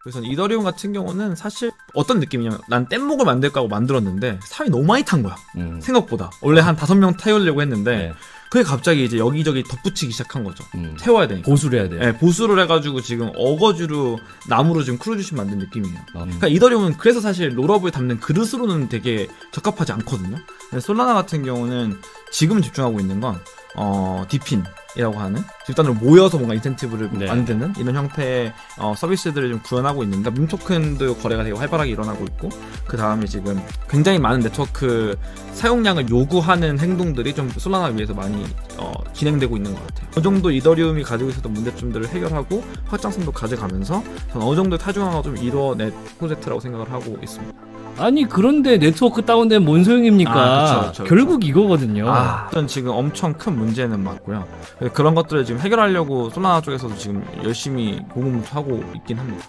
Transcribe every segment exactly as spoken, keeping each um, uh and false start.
그래서 이더리움 같은 경우는 사실 어떤 느낌이냐면 난 뗏목을 만들까 하고 만들었는데 사람이 너무 많이 탄 거야. 음. 생각보다. 원래 한 다섯 명 태우려고 했는데 네. 그게 갑자기 이제 여기저기 덧붙이기 시작한 거죠. 음. 태워야 되니까. 보수를 해야 돼. 네, 보수를 해가지고 지금 어거지로 나무로 지금 크루즈십 만든 느낌이에요. 음. 그러니까 이더리움은 그래서 사실 롤업을 담는 그릇으로는 되게 적합하지 않거든요. 솔라나 같은 경우는 지금 집중하고 있는 건 어, 디핀이라고 하는 집단으로 모여서 뭔가 인센티브를 네. 만드는 이런 형태의 어, 서비스들을 좀 구현하고 있는가. 밈 토큰도 거래가 되게 활발하게 일어나고 있고, 그 다음에 지금 굉장히 많은 네트워크 사용량을 요구하는 행동들이 좀 솔라나 위에서 많이 어, 진행되고 있는 것 같아요. 어느 정도 이더리움이 가지고 있었던 문제점들을 해결하고 확장성도 가져가면서 저는 어느 정도 타중화가 좀 이루어낸 프로젝트라고 생각을 하고 있습니다. 아니 그런데 네트워크 다운되면 뭔 소용입니까? 아, 그쵸, 그쵸, 결국 그쵸. 이거거든요. 아, 전 지금 엄청 큰 문제는 맞고요. 그런 것들을 지금 해결하려고 솔라나 쪽에서도 지금 열심히 고군분투하고 있긴 합니다.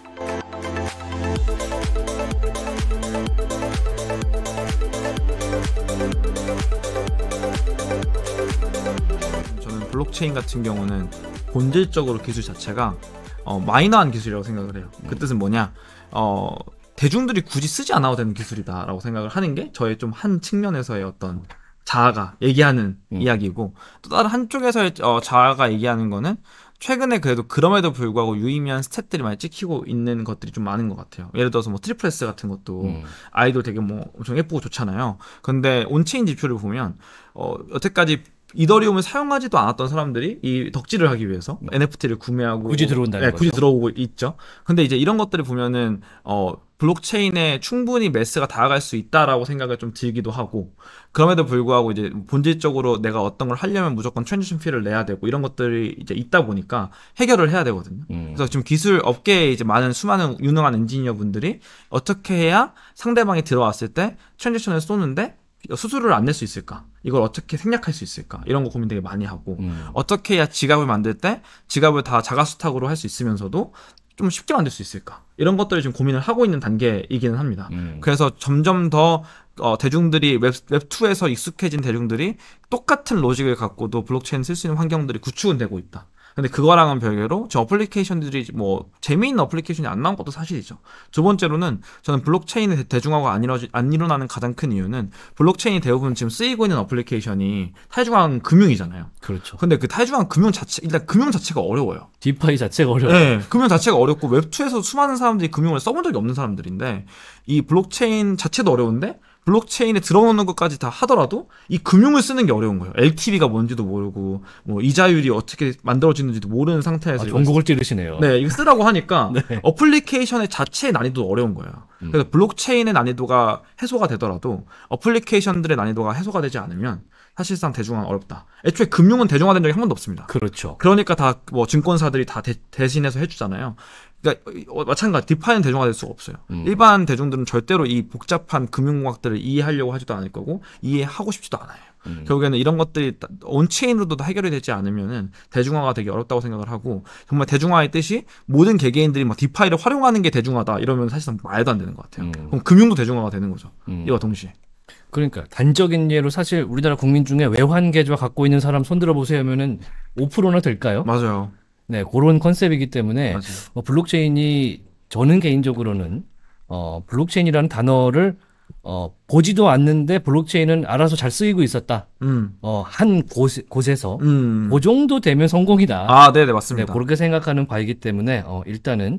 저는 블록체인 같은 경우는 본질적으로 기술 자체가 어, 마이너한 기술이라고 생각을 해요. 그 뜻은 뭐냐? 어, 대중들이 굳이 쓰지 않아도 되는 기술이다라고 생각을 하는 게 저의 좀 한 측면에서의 어떤 자아가 얘기하는 음. 이야기고, 또 다른 한쪽에서의 어, 자아가 얘기하는 거는 최근에 그래도 그럼에도 불구하고 유의미한 스탯들이 많이 찍히고 있는 것들이 좀 많은 것 같아요. 예를 들어서 뭐 트리플 S 같은 것도 음. 아이돌 되게 뭐 엄청 예쁘고 좋잖아요. 근데 온체인 지표를 보면 어, 여태까지 이더리움을 사용하지도 않았던 사람들이 이 덕질을 하기 위해서 음. 엔에프티를 구매하고 굳이 들어온다는 네, 거죠. 굳이 들어오고 있죠. 근데 이제 이런 것들을 보면은 어 블록체인에 충분히 매스가 다가갈 수 있다라고 생각을 좀 들기도 하고, 그럼에도 불구하고 이제 본질적으로 내가 어떤 걸 하려면 무조건 트랜지션 피를 내야 되고 이런 것들이 이제 있다 보니까 해결을 해야 되거든요. 음. 그래서 지금 기술 업계에 이제 많은 수많은 유능한 엔지니어 분들이 어떻게 해야 상대방이 들어왔을 때 트랜지션을 쏘는데 수수료를 안 낼 수 있을까? 이걸 어떻게 생략할 수 있을까? 이런 거 고민 되게 많이 하고, 음. 어떻게 해야 지갑을 만들 때 지갑을 다 자가수탁으로 할 수 있으면서도 좀 쉽게 만들 수 있을까? 이런 것들을 지금 고민을 하고 있는 단계이기는 합니다. 음. 그래서 점점 더 어, 대중들이 웹, 웹투에서 익숙해진 대중들이 똑같은 로직을 갖고도 블록체인 쓸 수 있는 환경들이 구축은 되고 있다. 근데 그거랑은 별개로 저 어플리케이션들이 뭐 재미있는 어플리케이션이 안 나온 것도 사실이죠. 두 번째로는 저는 블록체인의 대중화가 안, 일어지, 안 일어나는 가장 큰 이유는 블록체인이 대부분 지금 쓰이고 있는 어플리케이션이 탈중앙 금융이잖아요. 그렇죠. 근데 그 탈중앙 금융 자체, 일단 금융 자체가 어려워요. 디파이 자체가 어려워요. 네, 금융 자체가 어렵고 웹투에서 수많은 사람들이 금융을 써본 적이 없는 사람들인데 이 블록체인 자체도 어려운데 블록체인에 들어오는 것까지 다 하더라도 이 금융을 쓰는 게 어려운 거예요. 엘티브이가 뭔지도 모르고 뭐 이자율이 어떻게 만들어지는지도 모르는 상태에서 아, 전국을 찌르시네요. 네, 이거 쓰라고 하니까 네. 어플리케이션의 자체의 난이도도 어려운 거예요. 음. 그래서 블록체인의 난이도가 해소가 되더라도 어플리케이션들의 난이도가 해소가 되지 않으면 사실상 대중화는 어렵다. 애초에 금융은 대중화된 적이 한 번도 없습니다. 그렇죠. 그러니까 다 뭐 증권사들이 다 대, 대신해서 해주잖아요. 그러니까 마찬가지 디파이는 대중화될 수가 없어요. 음. 일반 대중들은 절대로 이 복잡한 금융공학들을 이해하려고 하지도 않을 거고 이해하고 싶지도 않아요. 음. 결국에는 이런 것들이 온체인으로도 해결이 되지 않으면은 대중화가 되게 어렵다고 생각을 하고, 정말 대중화의 뜻이 모든 개개인들이 막 디파이를 활용하는 게 대중화다 이러면 사실상 말도 안 되는 것 같아요. 음. 그럼 금융도 대중화가 되는 거죠. 음. 이와 동시에. 그러니까 단적인 예로 사실 우리나라 국민 중에 외환 계좌 갖고 있는 사람 손들어 보세요 하면은 오 퍼센트나 될까요? 맞아요. 네, 그런 컨셉이기 때문에 어, 블록체인이 저는 개인적으로는 어, 블록체인이라는 단어를 어, 보지도 않는데 블록체인은 알아서 잘 쓰이고 있었다. 음. 어, 한 곳, 곳에서 음. 그 정도 되면 성공이다. 아, 네네 맞습니다. 네, 그렇게 생각하는 바이기 때문에 어, 일단은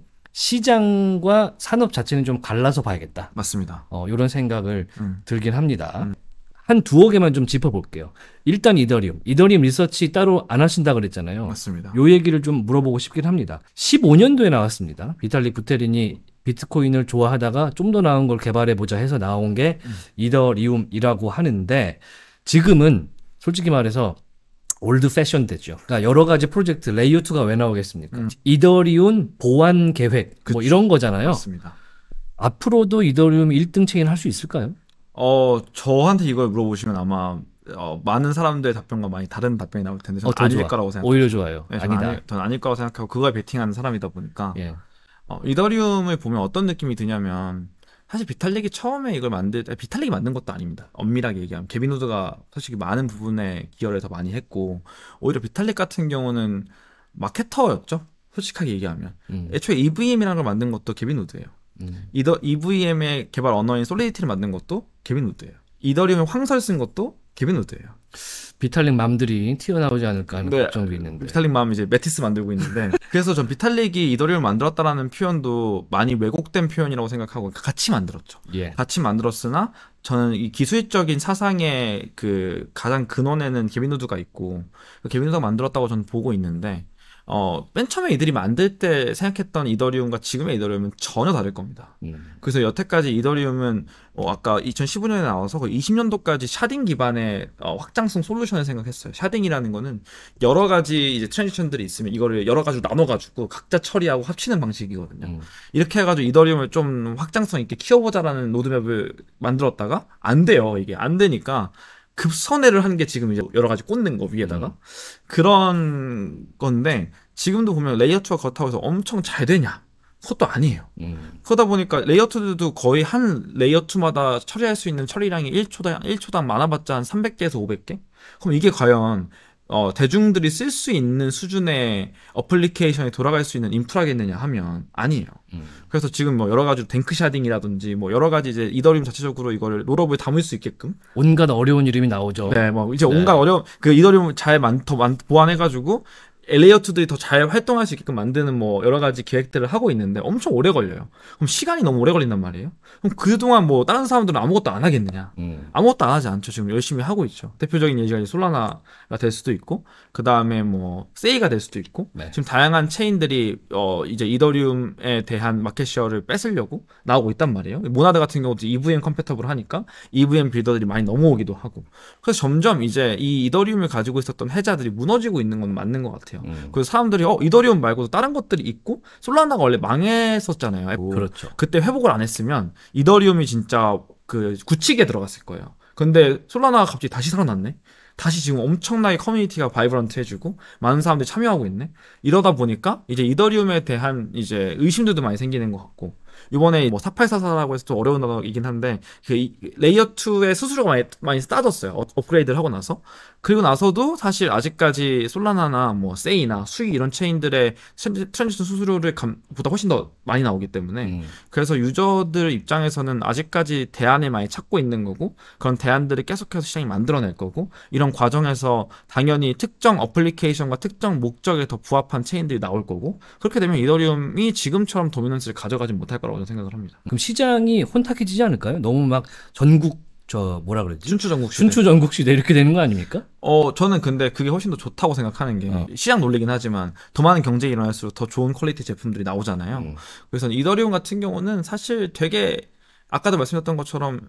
시장과 산업 자체는 좀 갈라서 봐야겠다. 맞습니다. 어, 이런 생각을 음. 들긴 합니다. 음. 한 두어 개만 좀 짚어볼게요. 일단 이더리움. 이더리움 리서치 따로 안 하신다 그랬잖아요. 맞습니다. 요 얘기를 좀 물어보고 싶긴 합니다. 십오 년도에 나왔습니다. 비탈릭 부테린이 비트코인을 좋아하다가 좀 더 나은 걸 개발해보자 해서 나온 게 음. 이더리움이라고 하는데, 지금은 솔직히 말해서 올드 패션 됐죠. 그러니까 여러 가지 프로젝트, 레이어트가 왜 나오겠습니까? 음. 이더리움 보안 계획, 그쵸. 뭐 이런 거잖아요. 맞습니다. 앞으로도 이더리움 일 등 체인 할 수 있을까요? 어, 저한테 이걸 물어보시면 아마 어, 많은 사람들의 답변과 많이 다른 답변이 나올 텐데 저는 어, 아닐 좋아. 거라고 생각해요. 오히려 좋아요. 네, 저는 아니다. 아닐, 저는 아닐 거라고 생각하고 그거에 베팅하는 사람이다 보니까 예. 어, 이더리움을 보면 어떤 느낌이 드냐면, 사실 비탈릭이 처음에 이걸 만들 때 비탈릭이 만든 것도 아닙니다. 엄밀하게 얘기하면 개빈 우드가 솔직히 많은 부분에 기여를 더 많이 했고, 오히려 비탈릭 같은 경우는 마케터였죠. 솔직하게 얘기하면. 음. 애초에 이브이엠이라는 걸 만든 것도 케빈 우드예요. 음. 이더 이브이엠의 개발 언어인 솔리디티를 만든 것도 케빈 우드예요. 이더리움의 황설 쓴 것도 케빈 우드예요. 비탈릭 맘들이 튀어나오지 않을까 하는 네, 걱정도 있는데. 비탈릭 맘 이제 메티스 만들고 있는데 그래서 전 비탈릭이 이더리움을 만들었다라는 표현도 많이 왜곡된 표현이라고 생각하고 같이 만들었죠. 예. 같이 만들었으나 저는 이 기술적인 사상의 그 가장 근원에는 케빈 우드가 있고 그 케빈 우드가 만들었다고 저는 보고 있는데 어, 맨 처음에 이들이 만들 때 생각했던 이더리움과 지금의 이더리움은 전혀 다를 겁니다. 음. 그래서 여태까지 이더리움은 어, 아까 이천십오 년에 나와서 거의 이십 년도까지 샤딩 기반의 어, 확장성 솔루션을 생각했어요. 샤딩이라는 거는 여러 가지 이제 트랜지션들이 있으면 이거를 여러 가지로 나눠가지고 각자 처리하고 합치는 방식이거든요. 음. 이렇게 해가지고 이더리움을 좀 확장성 있게 키워보자라는 로드맵을 만들었다가 안 돼요. 이게 안 되니까 급선회를 한 게 지금 이제 여러 가지 꽂는 거 위에다가 음. 그런 건데 지금도 보면 레이어 이가 그렇다고 해서 엄청 잘 되냐? 그것도 아니에요. 음. 그러다 보니까 레이어 이도 거의 한 레이어 이마다 처리할 수 있는 처리량이 일 초당 일 초당 많아봤자 한 삼백 개에서 오백 개? 그럼 이게 과연 어, 대중들이 쓸 수 있는 수준의 어플리케이션이 돌아갈 수 있는 인프라겠느냐 하면 아니에요. 음. 그래서 지금 뭐 여러 가지 댕크 샤딩이라든지 뭐 여러 가지 이제 이더리움 자체적으로 이거를 롤업을 담을 수 있게끔 온갖 어려운 이름이 나오죠. 네, 뭐 이제 네. 온갖 어려운 그 이더리움 잘 만, 더 만, 보완해가지고 레이어트들이 더 잘 활동할 수 있게끔 만드는 뭐 여러 가지 계획들을 하고 있는데 엄청 오래 걸려요. 그럼 시간이 너무 오래 걸린단 말이에요. 그럼 그동안 뭐 다른 사람들은 아무것도 안 하겠느냐? 음. 아무것도 안 하지 않죠. 지금 열심히 하고 있죠. 대표적인 예시가 이제 솔라나가 될 수도 있고, 그 다음에 뭐 세이가 될 수도 있고, 네. 지금 다양한 체인들이 어 이제 이더리움에 대한 마켓쉐어를 뺏으려고 나오고 있단 말이에요. 모나드 같은 경우도 이브이엠 컴패터블 하니까 이브이엠 빌더들이 많이 넘어오기도 하고, 그래서 점점 이제 이 이더리움을 가지고 있었던 해자들이 무너지고 있는 건 맞는 것 같아요. 음. 그래서 사람들이 어 이더리움 말고도 다른 것들이 있고 솔라나가 원래 망했었잖아요. 그렇죠. 그때 회복을 안 했으면 이더리움이 진짜 그 굳히게 들어갔을 거예요. 근데 솔라나가 갑자기 다시 살아났네. 다시 지금 엄청나게 커뮤니티가 바이브런트해지고 많은 사람들이 참여하고 있네. 이러다 보니까 이제 이더리움에 대한 이제 의심들도 많이 생기는 것 같고, 이번에 뭐 사팔사사라고 해서 좀 어려운 단어이긴 한데 그 이- 레이어 이의 수수료가 많이 많이 싸졌어요. 어, 업그레이드를 하고 나서. 그리고 나서도 사실 아직까지 솔라나나 뭐 세이나 수익 이런 체인들의 트랜지션 수수료를 감, 보다 훨씬 더 많이 나오기 때문에 음. 그래서 유저들 입장에서는 아직까지 대안을 많이 찾고 있는 거고, 그런 대안들을 계속해서 시장이 만들어낼 거고, 이런 과정에서 당연히 특정 어플리케이션과 특정 목적에 더 부합한 체인들이 나올 거고, 그렇게 되면 이더리움이 지금처럼 도미넌스를 가져가진 못할 거라고 저는 생각을 합니다. 그럼 시장이 혼탁해지지 않을까요? 너무 막 전국 저 뭐라 그러지? 순추 전국 시대. 순추 전국 시대 이렇게 되는 거 아닙니까? 어, 저는 근데 그게 훨씬 더 좋다고 생각하는 게, 어. 시장 논리긴 하지만 더 많은 경쟁이 일어날수록 더 좋은 퀄리티 제품들이 나오잖아요. 음. 그래서 이더리움 같은 경우는 사실 되게 아까도 말씀드렸던 것처럼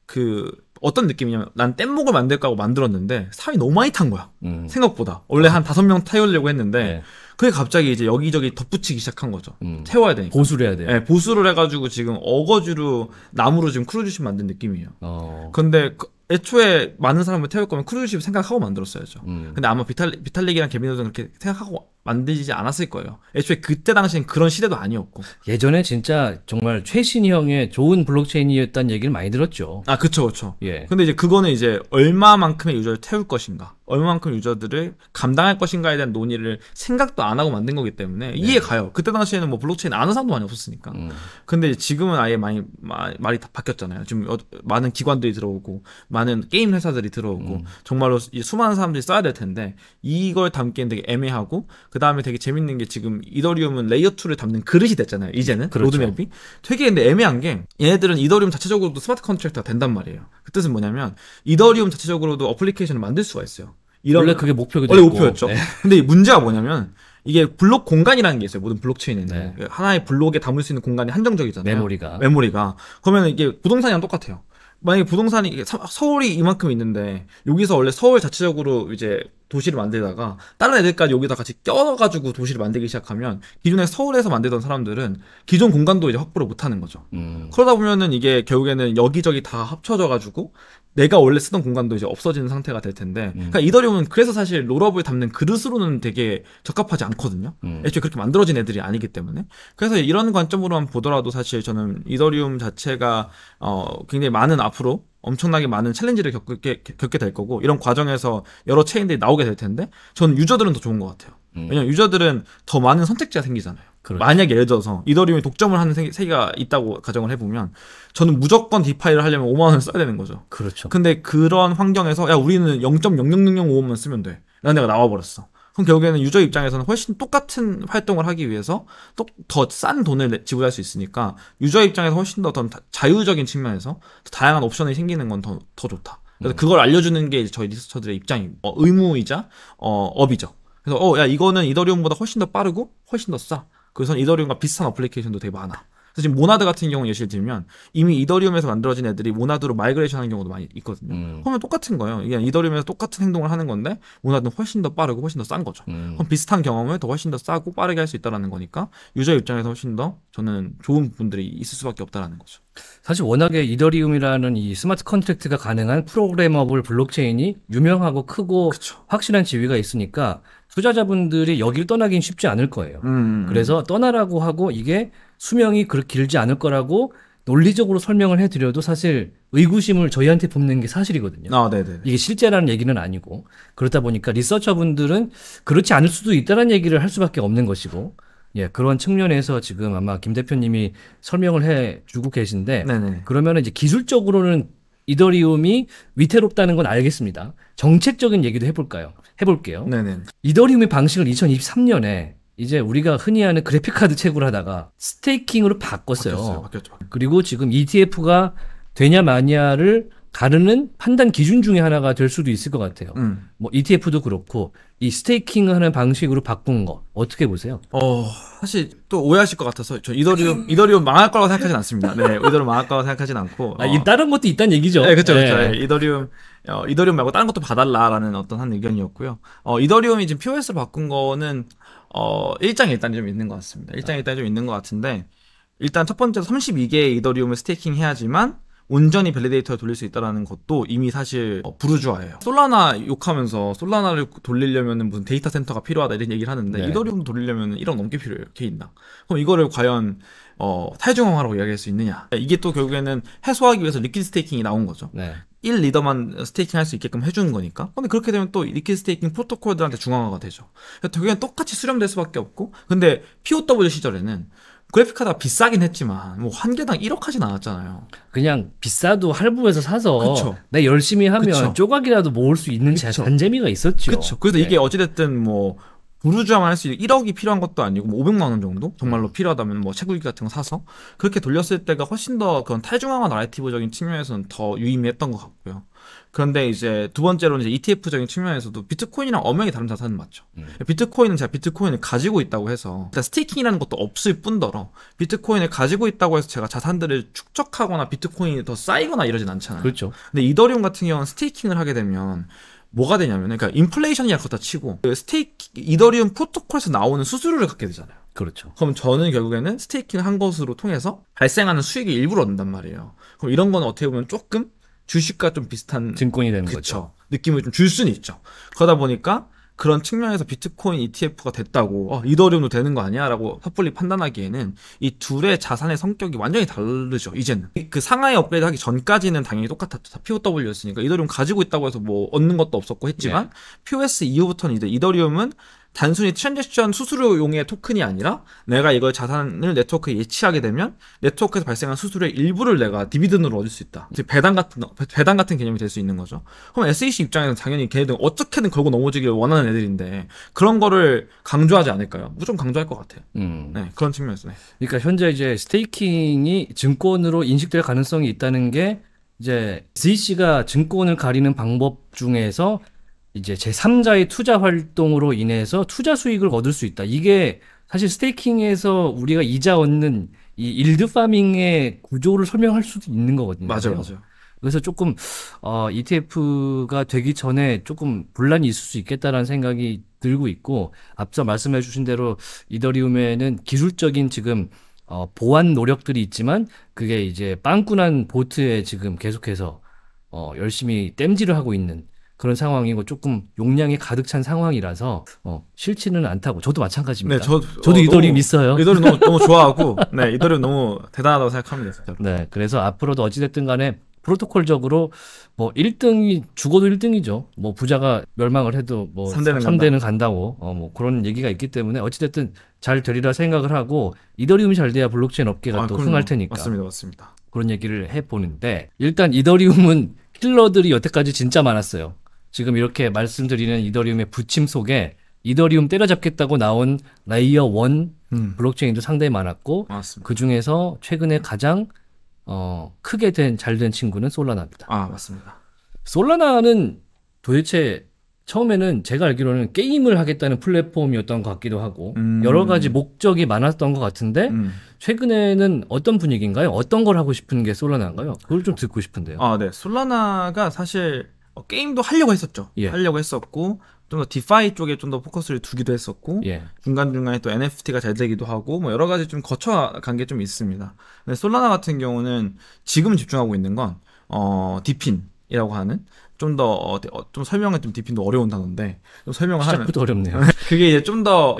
그 어떤 느낌이냐면 난 뗏목을 만들까 하고 만들었는데 사람이 너무 많이 탄 거야. 음. 생각보다. 원래 한 다섯 명 태우려고 했는데 네. 그게 갑자기 이제 여기저기 덧붙이기 시작한 거죠. 음. 태워야 되니까. 보수를 해야 돼요. 네, 보수를 해가지고 지금 어거지로 나무로 지금 크루즈십 만든 느낌이에요. 어. 근데 그- 애초에 많은 사람을 태울 거면 크루즈십 생각하고 만들었어야죠. 음. 근데 아마 비탈, 비탈릭이랑 개빈호도 그렇게 생각하고 만들지 않았을 거예요. 애초에 그때 당시엔 그런 시대도 아니었고. 예전에 진짜 정말 최신형의 좋은 블록체인이었다는 얘기를 많이 들었죠. 아, 그쵸, 그쵸. 예. 근데 이제 그거는 이제 얼마만큼의 유저를 태울 것인가, 얼마만큼 유저들을 감당할 것인가에 대한 논의를 생각도 안 하고 만든 거기 때문에 이해 가요. 그때 당시에는 뭐 블록체인 아는 사람도 많이 없었으니까. 음. 근데 이제 지금은 아예 많이 마- 말이 다 바뀌었잖아요. 지금 어- 많은 기관들이 들어오고 많은 게임 회사들이 들어오고 음. 정말로 이 수많은 사람들이 써야 될 텐데 이걸 담기엔 되게 애매하고, 그 다음에 되게 재밌는 게 지금 이더리움은 레이어 이를 담는 그릇이 됐잖아요. 이제는 그렇죠. 로드맵이 되게 근데 애매한 게, 얘네들은 이더리움 자체적으로도 스마트 컨트랙트가 된단 말이에요. 그 뜻은 뭐냐면 이더리움 자체적으로도 어플리케이션을 만들 수가 있어요. 이런 원래 그게 목표기도 원래 했고. 목표였죠. 네. 근데 이 문제가 뭐냐면 이게 블록 공간이라는 게 있어요. 모든 블록체인에는 네. 하나의 블록에 담을 수 있는 공간이 한정적이잖아요. 메모리가. 메모리가. 그러면 이게 부동산이랑 똑같아요. 만약에 부동산이 이게 서- 서울이 이만큼 있는데 여기서 원래 서울 자체적으로 이제 도시를 만들다가 다른 애들까지 여기다 같이 껴가지고 도시를 만들기 시작하면 기존에 서울에서 만들던 사람들은 기존 공간도 이제 확보를 못하는 거죠. 음. 그러다 보면은 이게 결국에는 여기저기 다 합쳐져가지고 내가 원래 쓰던 공간도 이제 없어지는 상태가 될 텐데, 음. 그러니까 이더리움은 그래서 사실 롤업을 담는 그릇으로는 되게 적합하지 않거든요. 음. 애초에 그렇게 만들어진 애들이 아니기 때문에. 그래서 이런 관점으로만 보더라도 사실 저는 이더리움 자체가 어 굉장히 많은 앞으로 엄청나게 많은 챌린지를 겪게, 겪게 될 거고, 이런 과정에서 여러 체인들이 나오게 될 텐데 저는 유저들은 더 좋은 것 같아요. 음. 왜냐면 유저들은 더 많은 선택지가 생기잖아요. 그렇죠. 만약에 예를 들어서 이더리움이 독점을 하는 세- 세계가 있다고 가정을 해보면 저는 무조건 디파이를 하려면 오만 원을 써야 되는 거죠. 그렇죠. 근데 그런 환경에서 야 우리는 영 점 영영영영오원만 쓰면 돼. 라는 데가 나와버렸어. 그럼 결국에는 유저 입장에서는 훨씬 똑같은 활동을 하기 위해서 또 더 싼 돈을 내- 지불할 수 있으니까 유저 입장에서 훨씬 더, 더 자유적인 측면에서 더 다양한 옵션이 생기는 건 더 더 좋다. 그래서 음. 그걸 알려주는 게 저희 리서처들의 입장이 어, 의무이자 어, 업이죠. 그래서 어 야 이거는 이더리움보다 훨씬 더 빠르고 훨씬 더 싸. 그래서 이더리움과 비슷한 어플리케이션도 되게 많아. 그래서 지금 모나드 같은 경우 예시를 들면 이미 이더리움에서 만들어진 애들이 모나드로 마이그레이션 하는 경우도 많이 있거든요. 음. 그러면 똑같은 거예요. 이게 이더리움에서 똑같은 행동을 하는 건데 모나드는 훨씬 더 빠르고 훨씬 더 싼 거죠. 음. 그럼 비슷한 경험을 더 훨씬 더 싸고 빠르게 할 수 있다는 거니까 유저 입장에서 훨씬 더 저는 좋은 부분들이 있을 수밖에 없다라는 거죠. 사실 워낙에 이더리움이라는 이 스마트 컨트랙트가 가능한 프로그래머블 블록체인이 유명하고 크고 그쵸. 확실한 지위가 있으니까 투자자분들이 여기를 떠나긴 쉽지 않을 거예요. 음. 그래서 떠나라고 하고 이게 수명이 그렇게 길지 않을 거라고 논리적으로 설명을 해드려도 사실 의구심을 저희한테 붓는 게 사실이거든요. 아, 네네. 이게 실제라는 얘기는 아니고 그렇다 보니까 리서처분들은 그렇지 않을 수도 있다는 얘기를 할 수밖에 없는 것이고 예 그런 측면에서 지금 아마 김 대표님이 설명을 해주고 계신데 네네. 그러면 이제 기술적으로는 이더리움이 위태롭다는 건 알겠습니다. 정책적인 얘기도 해볼까요? 해볼게요. 네네. 이더리움의 방식을 이천이십삼 년에 이제 우리가 흔히 하는 그래픽카드 채굴 하다가 스테이킹으로 바꿨어요. 바뀌었어요. 바뀌었죠. 그리고 지금 이티에프가 되냐 마냐를 가르는 판단 기준 중에 하나가 될 수도 있을 것 같아요. 음. 뭐 이티에프도 그렇고 이 스테이킹 하는 방식으로 바꾼 거 어떻게 보세요? 어, 사실 또 오해하실 것 같아서 저 이더리움 이더리움 망할 거라고 생각하진 않습니다. 네, 이더리움 망할 거라고 생각하진 않고. 아, 이 다른 것도 있다는 얘기죠. 네, 그렇죠, 그렇죠. 네. 네, 이더리움 어, 이더리움 말고 다른 것도 봐달라라는 어떤 한 의견이었고요. 어, 이더리움이 지금 피오에스로 바꾼 거는 어, 일장일단이 좀 있는 것 같습니다. 일장일단이 좀 있는 것 같은데 일단 첫 번째로 삼십이 개의 이더리움을 스테이킹 해야지만 온전히 밸리데이터를 돌릴 수 있다는 것도 이미 사실 어, 부르주아예요. 솔라나 욕하면서 솔라나를 돌리려면 무슨 데이터 센터가 필요하다 이런 얘기를 하는데 네. 이더리움 돌리려면 일억 넘게 필요해요. 개인당. 그럼 이거를 과연 어, 탈중앙화라고 이야기할 수 있느냐. 이게 또 결국에는 해소하기 위해서 리퀴드 스테이킹이 나온 거죠. 네. 일 리더만 스테이킹 할 수 있게끔 해주는 거니까. 근데 그렇게 되면 또 리퀴드 스테이킹 프로토콜들한테 중앙화가 되죠. 그러니까 결국엔 똑같이 수렴될 수밖에 없고. 근데 피오더블유 시절에는 그래픽카드가 비싸긴 했지만 뭐 한 개당 일억 하진 않았잖아요. 그냥 비싸도 할부해서 사서 그쵸. 내 열심히 하면 그쵸. 조각이라도 모을 수 있는 자- 그쵸. 잔재미가 있었죠. 그렇죠. 그래서 네. 이게 어찌됐든 뭐 부르주아만 할 수 있는 일억이 필요한 것도 아니고 뭐 오백만 원 정도 정말로 필요하다면 뭐 채굴기 같은 거 사서 그렇게 돌렸을 때가 훨씬 더 그런 탈중앙화 나레티브적인 측면에서는 더 유의미했던 것 같고요. 그런데 이제 두 번째로는 이제 이티에프적인 측면에서도 비트코인이랑 엄연히 다른 자산은 맞죠. 음. 비트코인은 제가 비트코인을 가지고 있다고 해서 일단 스테이킹이라는 것도 없을 뿐더러 비트코인을 가지고 있다고 해서 제가 자산들을 축적하거나 비트코인이 더 쌓이거나 이러진 않잖아요. 그렇죠. 근데 이더리움 같은 경우는 스테이킹을 하게 되면 뭐가 되냐면 그러니까 인플레이션이라 그렇다 치고 그 스테이크 이더리움 프로토콜에서 나오는 수수료를 갖게 되잖아요. 그렇죠. 그럼 저는 결국에는 스테이킹을 한 것으로 통해서 발생하는 수익의 일부를 얻는단 말이에요. 그럼 이런 건 어떻게 보면 조금 주식과 좀 비슷한 증권이 되는 거죠. 그쵸. 느낌을 좀 줄 수는 있죠. 그러다 보니까 그런 측면에서 비트코인 이티에프가 됐다고 어, 이더리움도 되는 거 아니야? 라고 섣불리 판단하기에는 이 둘의 자산의 성격이 완전히 다르죠. 이제는 그 상하이 업그레이드 하기 전까지는 당연히 똑같았죠. 다 피오더블유였으니까 이더리움 가지고 있다고 해서 뭐 얻는 것도 없었고 했지만 네. 피오에스 이후부터는 이제 이더리움은 단순히 트랜잭션 수수료용의 토큰이 아니라 내가 이걸 자산을 네트워크에 예치하게 되면 네트워크에서 발생한 수수료의 일부를 내가 디비든으로 얻을 수 있다. 즉 배당 같은 배당 같은 개념이 될 수 있는 거죠. 그럼 에스이씨 입장에서는 당연히 걔네들 어떻게든 걸고 넘어지길 원하는 애들인데 그런 거를 강조하지 않을까요? 무조건 강조할 것 같아요. 음. 네, 그런 측면에서. 네. 그러니까 현재 이제 스테이킹이 증권으로 인식될 가능성이 있다는 게 이제 에스이씨가 증권을 가리는 방법 중에서 이제 제삼자의 투자 활동으로 인해서 투자 수익을 얻을 수 있다. 이게 사실 스테이킹에서 우리가 이자 얻는 이 일드 파밍의 구조를 설명할 수도 있는 거거든요. 맞아요, 맞아요. 그래서 조금 어, 이티에프가 되기 전에 조금 분란이 있을 수 있겠다라는 생각이 들고 있고 앞서 말씀해 주신 대로 이더리움에는 기술적인 지금 어, 보완 노력들이 있지만 그게 이제 빵꾸난 보트에 지금 계속해서 어, 열심히 땜질을 하고 있는 그런 상황이고 조금 용량이 가득 찬 상황이라서 어, 싫지는 않다고 저도 마찬가지입니다. 네, 저, 저도 어, 이더리움 너무, 있어요. 이더리움 너무, 너무 좋아하고, 네, 이더리움 너무 대단하다고 생각합니다. 진짜로. 네, 그래서 앞으로도 어찌됐든 간에 프로토콜적으로 뭐 일 등이 죽어도 일 등이죠. 뭐 부자가 멸망을 해도 뭐 삼 대는 삼 대는 간다고 어 뭐 그런 얘기가 있기 때문에 어찌됐든 잘 되리라 생각을 하고 이더리움이 잘 돼야 블록체인 업계가 아, 또 그럼요. 흥할 테니까 맞습니다, 맞습니다. 그런 얘기를 해 보는데 일단 이더리움은 킬러들이 여태까지 진짜 많았어요. 지금 이렇게 말씀드리는 이더리움의 부침 속에 이더리움 때려잡겠다고 나온 라이어 원 음, 블록체인도 상당히 많았고 맞습니다. 그 중에서 최근에 가장 어, 크게 된 잘 된 친구는 솔라나입니다. 아, 맞습니다. 솔라나는 도대체 처음에는 제가 알기로는 게임을 하겠다는 플랫폼이었던 것 같기도 하고 음. 여러 가지 목적이 많았던 것 같은데 음. 최근에는 어떤 분위기인가요? 어떤 걸 하고 싶은 게 솔라나인가요? 그걸 좀 듣고 싶은데요. 아, 네. 솔라나가 사실 어, 게임도 하려고 했었죠. 예. 하려고 했었고 좀 더 디파이 쪽에 좀 더 포커스를 두기도 했었고 예. 중간중간에 또 엔에프티가 잘 되기도 하고 뭐 여러 가지 좀 거쳐간 게 좀 있습니다. 근데 솔라나 같은 경우는 지금 집중하고 있는 건 어, 디핀이라고 하는 좀 더 어, 어, 좀 설명은 좀 디핀도 어려운 단어인데 좀 설명을 하면 시작부터 어렵네요. 그게 이제 좀 더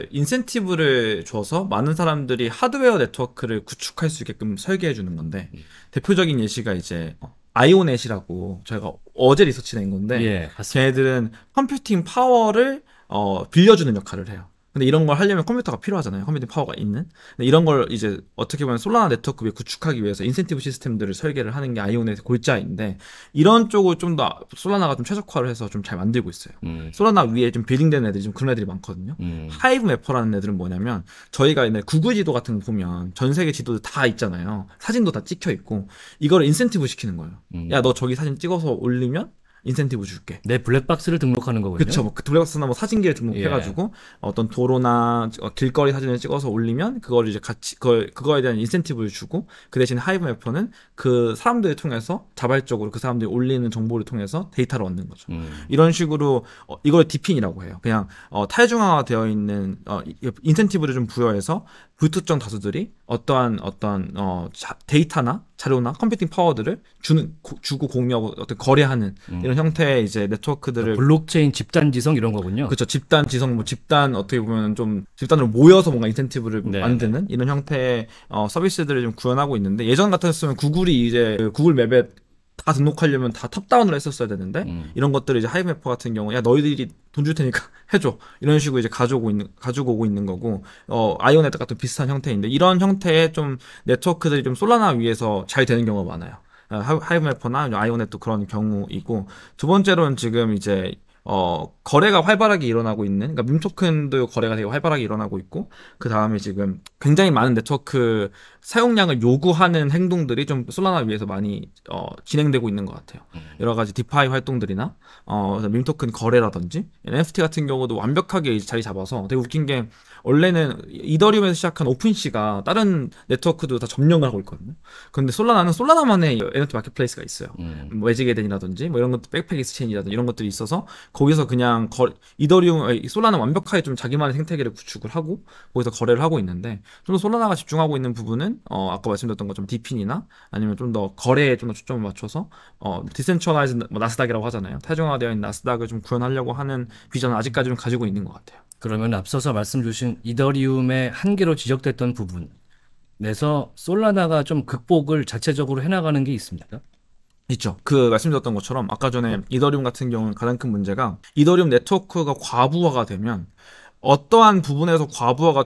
인센티브를 줘서 많은 사람들이 하드웨어 네트워크를 구축할 수 있게끔 설계해 주는 건데 대표적인 예시가 이제 어, 아이오넷이라고 저희가 어제 리서치된 건데 예, 맞습니다. 걔네들은 컴퓨팅 파워를 어, 빌려주는 역할을 해요. 근데 이런 걸 하려면 컴퓨터가 필요하잖아요. 컴퓨팅 파워가 있는. 근데 이런 걸 이제 어떻게 보면 솔라나 네트워크 위에 구축하기 위해서 인센티브 시스템들을 설계를 하는 게 아이오넷의 골자인데 이런 쪽을 좀 더 솔라나가 좀 최적화를 해서 좀 잘 만들고 있어요. 음, 솔라나 위에 좀 빌딩되는 애들이 좀 그런 애들이 많거든요. 음, 하이브 매퍼라는 애들은 뭐냐면 저희가 옛날 구글 지도 같은 거 보면 전 세계 지도들 다 있잖아요. 사진도 다 찍혀 있고 이거를 인센티브 시키는 거예요. 음. 야, 너 저기 사진 찍어서 올리면 인센티브 줄게. 내 블랙박스를 등록하는 거군요. 그쵸. 뭐, 블랙박스나 뭐 사진기를 등록해가지고, 어떤 도로나 어, 길거리 사진을 찍어서 올리면, 그걸 이제 같이, 그걸, 그거에 대한 인센티브를 주고, 그 대신 하이브 매퍼는 그 사람들을 통해서, 자발적으로 그 사람들이 올리는 정보를 통해서 데이터를 얻는 거죠. 음, 이런 식으로, 어, 이걸 디핀이라고 해요. 그냥, 어, 탈중화가 되어 있는, 어, 이- 인센티브를 좀 부여해서, 불특정 다수들이 어떠한, 어떤, 어, 자- 데이터나 자료나 컴퓨팅 파워들을 주는, 고- 주고 공유하고 어떤 거래하는 음. 이런 형태의 이제 네트워크들을 블록체인 집단지성 이런 거군요. 그렇죠. 집단 지성, 뭐 집단 어떻게 보면 좀 집단으로 모여서 뭔가 인센티브를 네, 만드는 이런 형태의 어, 서비스들을 좀 구현하고 있는데 예전 같았으면 구글이 이제 그 구글 맵에 다 등록하려면 다 탑다운을 했었어야 되는데 음. 이런 것들을 이제 하이브매퍼 같은 경우 야 너희들이 돈 줄 테니까 해줘 이런 식으로 이제 가지고 있는 가지고 오고 있는 거고 어 아이오넷 같은 비슷한 형태인데 이런 형태의 좀 네트워크들이 좀 솔라나 위에서 잘 되는 경우가 많아요. 어, 하이- 하이브매퍼나 아이오넷도 그런 경우이고 두 번째로는 지금 이제 어, 거래가 활발하게 일어나고 있는, 그러니까 밈 토큰도 거래가 되게 활발하게 일어나고 있고, 그 다음에 지금 굉장히 많은 네트워크 사용량을 요구하는 행동들이 좀 솔라나 위에서 많이, 어, 진행되고 있는 것 같아요. 여러 가지 디파이 활동들이나, 어, 밈 토큰 거래라든지, 엔에프티 같은 경우도 완벽하게 이제 자리 잡아서 되게 웃긴 게, 원래는 이더리움에서 시작한 오픈시가 다른 네트워크도 다 점령을 하고 있거든요. 근데 솔라나는 솔라나만의 엔에프티 마켓플레이스가 있어요. 음. 뭐 매직 에덴이라든지 뭐 이런 것도 백팩 익스체인지라든지 이런 것들이 있어서 거기서 그냥 거, 이더리움 아니, 솔라나 완벽하게 좀 자기만의 생태계를 구축을 하고 거기서 거래를 하고 있는데 좀 더 솔라나가 집중하고 있는 부분은 어 아까 말씀드렸던 것처럼 디핀이나 아니면 좀 더 거래에 좀 더 초점을 맞춰서 어 디센트럴라이즈 뭐 나스닥이라고 하잖아요. 타중화되어 있는 나스닥을 좀 구현하려고 하는 비전을 아직까지 좀 가지고 있는 것 같아요. 그러면 앞서서 말씀 주신 이더리움의 한계로 지적됐던 부분에서 솔라나가 좀 극복을 자체적으로 해나가는 게 있습니까? 있죠. 그 말씀드렸던 것처럼 아까 전에 이더리움 같은 경우는 가장 큰 문제가 이더리움 네트워크가 과부하가 되면 어떠한 부분에서 과부하가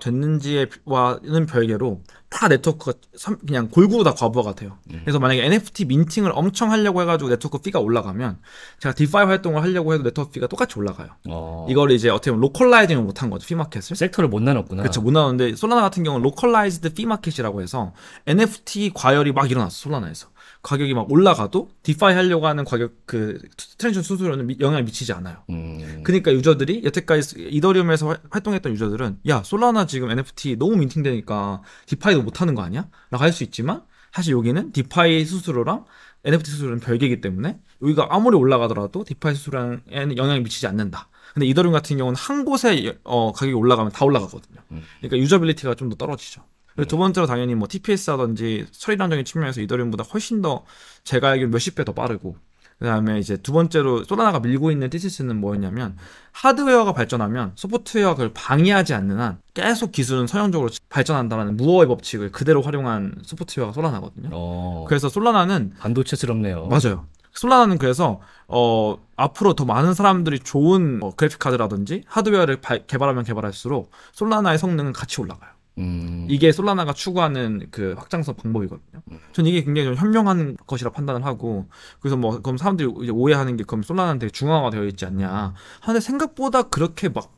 됐는지와는 별개로 다 네트워크가 삼- 그냥 골고루 다 과부하가 돼요. 그래서 만약에 엔에프티 민팅을 엄청 하려고 해가지고 네트워크 피가 올라가면 제가 디파이 활동을 하려고 해도 네트워크 피가 똑같이 올라가요. 어, 이걸 이제 어떻게 보면 로컬라이징을 못한 거죠. 피마켓을. 섹터를 못 나눴구나. 그렇죠. 못 나오는데 솔라나 같은 경우는 로컬라이즈드 피마켓이라고 해서 엔에프티 과열이 막 일어났어. 솔라나에서. 가격이 막 올라가도 디파이 하려고 하는 가격 그 트랜지션 수수료는 미- 영향을 미치지 않아요. 음, 그러니까 유저들이 여태까지 이더리움에서 활- 활동했던 유저들은 야 솔라나 지금 엔에프티 너무 민팅되니까 디파이도 못하는 거 아니야? 라고 할 수 있지만 사실 여기는 디파이 수수료랑 엔에프티 수수료는 별개이기 때문에 여기가 아무리 올라가더라도 디파이 수수료에는 영향이 미치지 않는다. 근데 이더리움 같은 경우는 한 곳에 어, 가격이 올라가면 다 올라가거든요. 그러니까 유저빌리티가 좀 더 떨어지죠. 그리고 두 번째로 당연히 뭐 티피에스라든지 처리란적인 측면에서 이더리움보다 훨씬 더 제가 알기로 몇십 배 더 빠르고 그다음에 이제 두 번째로 솔라나가 밀고 있는 티시스는 뭐였냐면 하드웨어가 발전하면 소프트웨어가 그걸 방해하지 않는 한 계속 기술은 서형적으로 발전한다는 무어의 법칙을 그대로 활용한 소프트웨어가 솔라나거든요. 어, 그래서 솔라나는 반도체스럽네요. 맞아요. 솔라나는 그래서 어 앞으로 더 많은 사람들이 좋은 어, 그래픽 카드라든지 하드웨어를 발- 개발하면 개발할수록 솔라나의 성능은 같이 올라가요. 음, 이게 솔라나가 추구하는 그 확장성 방법이거든요. 전 이게 굉장히 좀 현명한 것이라 판단을 하고, 그래서 뭐 그럼 사람들이 이제 오해하는 게 그럼 솔라나는 되게 중앙화가 되어 있지 않냐 하는데, 생각보다 그렇게 막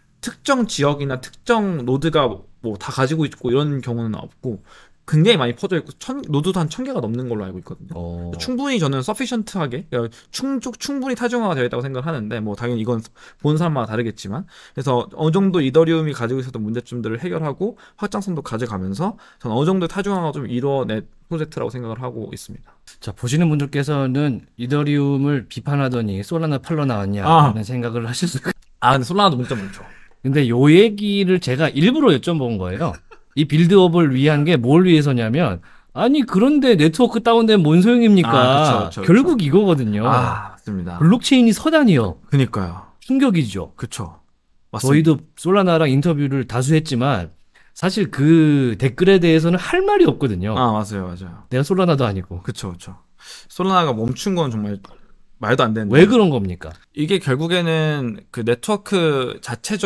특정 지역이나 특정 노드가 뭐 다 가지고 있고 이런 경우는 없고 굉장히 많이 퍼져 있고 천, 노드도 한 천 개가 넘는 걸로 알고 있거든요. 어, 충분히 저는 서피션트하게 충족 충분히 타중화가 되어 있다고 생각을 하는데, 뭐 당연히 이건 본 사람마다 다르겠지만, 그래서 어느 정도 이더리움이 가지고 있었던 문제점들을 해결하고 확장성도 가져가면서 저는 어느 정도 타중화가 좀 이루어낸 프로젝트라고 생각을 하고 있습니다. 자, 보시는 분들께서는 이더리움을 비판하더니 솔라나 팔러 나왔냐라는 아. 생각을 하실 수가. 아 근데 솔라나도 문제 많죠. 근데 요 얘기를 제가 일부러 여쭤본 거예요. 이 빌드업을 위한 게 뭘 위해서냐면, 아니 그런데 네트워크 다운되면 뭔 소용입니까? 아, 그쵸, 그쵸, 결국 이거거든요. 아 맞습니다. 블록체인이 서단이요. 그니까요. 충격이죠. 그쵸. 맞습니다. 저희도 솔라나랑 인터뷰를 다수 했지만 사실 그 댓글에 대해서는 할 말이 없거든요. 아 맞아요, 맞아요. 내가 솔라나도 아니고. 그쵸, 그쵸. 솔라나가 멈춘 건 정말 말도 안 되는데, 왜 그런 겁니까? 이게 결국에는 그 네트워크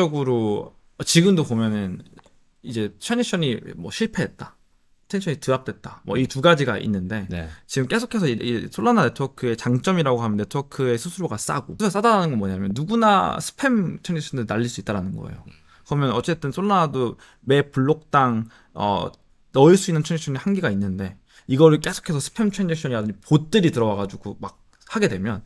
자체적으로 지금도 보면은 이제 트랜지션이 뭐 실패했다, 트랜지션이 드랍됐다, 뭐 이 두 가지가 있는데, 네. 지금 계속해서 이, 이 솔라나 네트워크의 장점이라고 하면 네트워크의 수수료가 싸고, 수수료가 싸다는 건 뭐냐면 누구나 스팸 트랜지션을 날릴 수 있다라는 거예요. 그러면 어쨌든 솔라나도 매 블록당 어 넣을 수 있는 트랜지션이 한계가 있는데, 이거를 계속해서 스팸 트랜지션이라든지 봇들이 들어와가지고 막 하게 되면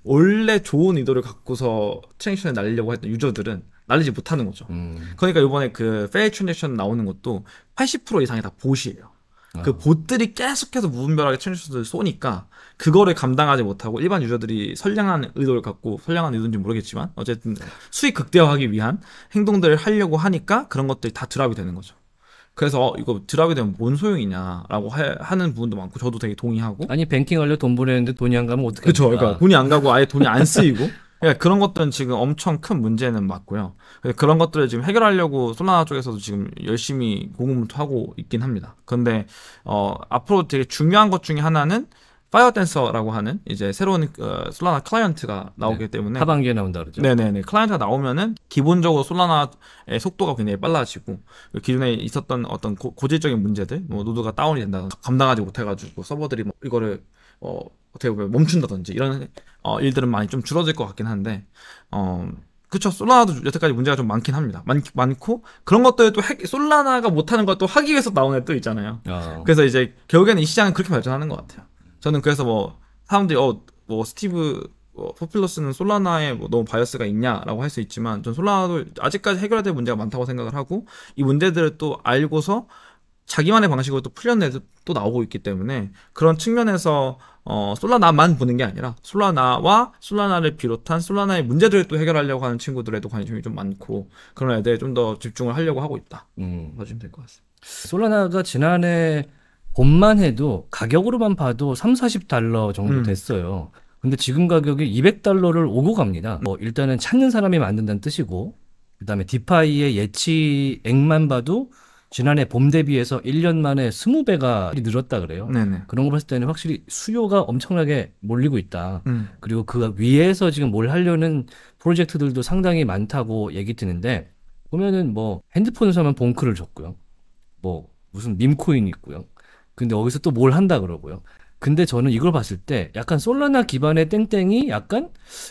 원래 좋은 의도를 갖고서 트랜지션을 날리려고 했던 유저들은 날리지 못하는 거죠. 음. 그러니까 이번에 그 페이 트랜지션 나오는 것도 팔십 퍼센트 이상이 다 봇이에요. 그 아. 봇들이 계속해서 무분별하게 트랜지션을 쏘니까 그거를 감당하지 못하고 일반 유저들이 선량한 의도를 갖고, 선량한 의도인지 모르겠지만 어쨌든 수익 극대화하기 위한 행동들을 하려고 하니까 그런 것들이 다 드랍이 되는 거죠. 그래서 어, 이거 드랍이 되면 뭔 소용이냐라고 하, 하는 부분도 많고, 저도 되게 동의하고. 아니 뱅킹 하려 돈 보내는데 돈이 안 가면 어떡해? 그렇죠. 그러니까 돈이 안 가고 아예 돈이 안 쓰이고. 그러니까 그런 것들은 지금 엄청 큰 문제는 맞고요. 그래서 그런 것들을 지금 해결하려고 솔라나 쪽에서도 지금 열심히 고군분투하고 있긴 합니다. 그런데 어, 앞으로 되게 중요한 것 중에 하나는 파이어 댄서라고 하는 이제 새로운 어, 솔라나 클라이언트가 나오기 네. 때문에, 하반기에 나온다 그러죠. 네네네, 클라이언트가 나오면은 기본적으로 솔라나의 속도가 굉장히 빨라지고, 기존에 있었던 어떤 고, 고질적인 문제들, 뭐 노드가 다운이 된다, 감당하지 못해가지고 서버들이 뭐 이거를 어 어떻게 보면 멈춘다든지 이런 어, 일들은 많이 좀 줄어들 것 같긴 한데, 어 그쵸, 솔라나도 여태까지 문제가 좀 많긴 합니다. 많, 많고 그런 것들 또 핵, 솔라나가 못하는 것도 하기 위해서 나온 애도 있잖아요. 어. 그래서 이제 결국에는 이 시장은 그렇게 발전하는 것 같아요. 저는 그래서 뭐 사람들이 어 뭐 스티브 뭐 포필러스는 솔라나에 뭐 너무 바이어스가 있냐라고 할 수 있지만, 전 솔라나도 아직까지 해결해야 될 문제가 많다고 생각을 하고, 이 문제들을 또 알고서 자기만의 방식으로 또 풀려낸 애도 또 나오고 있기 때문에, 그런 측면에서 어 솔라나만 보는 게 아니라 솔라나와 솔라나를 비롯한 솔라나의 문제들을 또 해결하려고 하는 친구들에도 관심이 좀 많고, 그런 애들에 좀 더 집중을 하려고 하고 있다 음. 봐주면 될 것 같습니다. 솔라나가 지난해 봄만 해도 가격으로만 봐도 삼사십 달러 정도 음. 됐어요. 근데 지금 가격이 이백 달러를 오고 갑니다. 뭐 일단은 찾는 사람이 만든다는 뜻이고, 그다음에 디파이의 예치액만 봐도 지난해 봄 대비해서 일 년 만에 이십 배가 늘었다 그래요. 네네. 그런 거 봤을 때는 확실히 수요가 엄청나게 몰리고 있다. 음. 그리고 그 위에서 지금 뭘 하려는 프로젝트들도 상당히 많다고 얘기 드는데, 보면은 뭐 핸드폰을 사면 봉크를 줬고요. 뭐 무슨 밈코인 있고요. 근데 거기서 또 뭘 한다 그러고요. 근데 저는 이걸 봤을 때 약간 솔라나 기반의 땡땡이 약간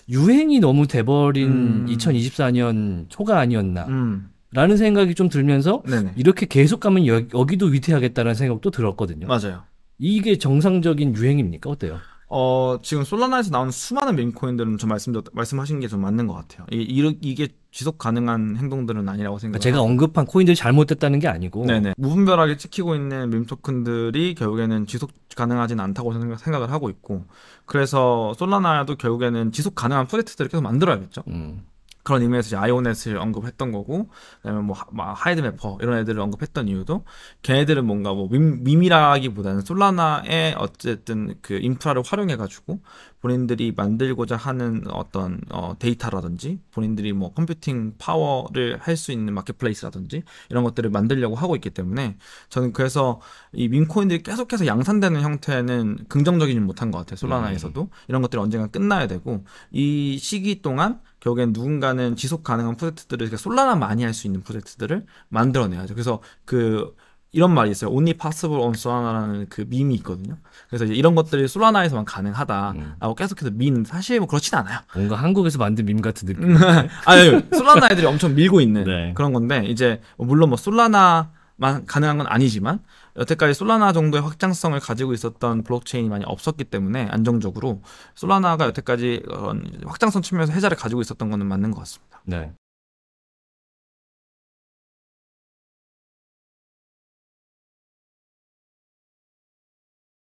유행이 너무 돼버린 음. 이천이십사 년 초가 아니었나 음. 라는 생각이 좀 들면서, 네네. 이렇게 계속 가면 여, 여기도 위태하겠다는 생각도 들었거든요. 맞아요. 이게 정상적인 유행입니까? 어때요? 어, 지금 솔라나에서 나오는 수많은 밈코인들은 좀 말씀, 말씀하신 게 좀 맞는 것 같아요. 이, 이, 이게 지속 가능한 행동들은 아니라고 그러니까 생각해요. 제가 언급한 코인들이 잘못됐다는 게 아니고, 네네. 무분별하게 찍히고 있는 밈 토큰들이 결국에는 지속 가능하진 않다고 생각, 생각을 하고 있고, 그래서 솔라나도 결국에는 지속 가능한 프로젝트들을 계속 만들어야겠죠. 음, 그런 의미에서 이제 아이오넷을 언급했던 거고, 그다음에 뭐, 하, 뭐 하이드매퍼 이런 애들을 언급했던 이유도, 걔네들은 뭔가 뭐 밈, 밈이라기보다는 솔라나의 어쨌든 그 인프라를 활용해가지고 본인들이 만들고자 하는 어떤 어, 데이터라든지 본인들이 뭐 컴퓨팅 파워를 할 수 있는 마켓플레이스라든지 이런 것들을 만들려고 하고 있기 때문에 저는 그래서 이 밈코인들이 계속해서 양산되는 형태는 긍정적이지 못한 것 같아요. 솔라나에서도 이런 것들이 언젠가 끝나야 되고 이 시기 동안 결국엔 누군가는 지속 가능한 프로젝트들을 그러니까 솔라나 많이 할 수 있는 프로젝트들을 만들어내야죠. 그래서 그 이런 말이 있어요. Only possible on Solana라는 그 밈이 있거든요. 그래서 이제 이런 것들이 솔라나에서만 가능하다라고 계속해서 미는 사실 뭐 그렇진 않아요. 뭔가 한국에서 만든 밈 같은 느낌. 아니, 솔라나 애들이 엄청 밀고 있는 네. 그런 건데 이제 물론 뭐 솔라나만 가능한 건 아니지만 여태까지 솔라나 정도의 확장성을 가지고 있었던 블록체인이 많이 없었기 때문에 안정적으로 솔라나가 여태까지 확장성 측면에서 혜자를 가지고 있었던 거는 맞는 것 같습니다. 네.